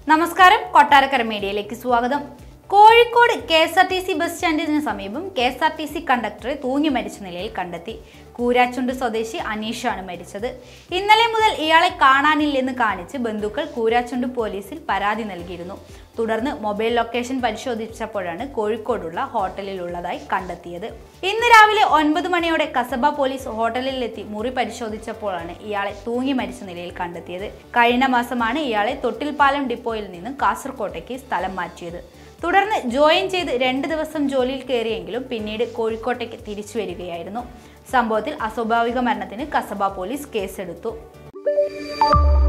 നമസ്കാരം, കൊട്ടാരക്കര മീഡിയയിലേക്ക് സ്വാഗതം. കോഴിക്കോട് KSRTC ബസ് സ്റ്റാൻഡിന് സമീപം KSRTC കണ്ടക്ടറെ തൂങ്ങി മരിച്ച നിലയിൽ കണ്ടെത്തി. കൂരാച്ചുണ്ട് സ്വദേശി അനീഷാണ് മരിച്ചത്. ഇന്നലെ മുതൽ ഇയാളെ കാണാനില്ലെന്ന് കാണിച്ച് ബന്ധുക്കൾ കൂരാച്ചുണ്ട് പോലീസിൽ പരാതി നൽകിയിരുന്നു. തുടർന്ന് മൊബൈൽ ലൊക്കേഷൻ പരിശോധിച്ചപ്പോഴാണ് കോഴിക്കോടുള്ള ഹോട്ടലിലുള്ളതായി കണ്ടെത്തിയത്. ഇന്ന് രാവിലെ 9 മണിയോടെ കസബ പോലീസ് ഹോട്ടലിലെത്തി മുറി പരിശോധിച്ചപ്പോഴാണ് ഇയാളെ തൂങ്ങി മരിച്ച നിലയിൽ കണ്ടെത്തിയത്. കഴിഞ്ഞ മാസമാണ് ഇയാളെ തൊട്ടിൽപ്പാലം ഡിപ്പോയിൽ നിന്നും കാസർകോട്ടേക്ക് സ്ഥലം മാറ്റിയത്. തുടർന്ന് ജോയിൻ ചെയ്ത് 2 ദിവസം ജോലിയിൽ കയറിയെങ്കിലും പിന്നീട് കോഴിക്കോട്ടേക്ക് തിരിച്ചു വരികയായിരുന്നു. സംഭവത്തിൽ അസ്വാഭാവിക മരണത്തിന് കസബ പോലീസ് കേസെടുത്തു.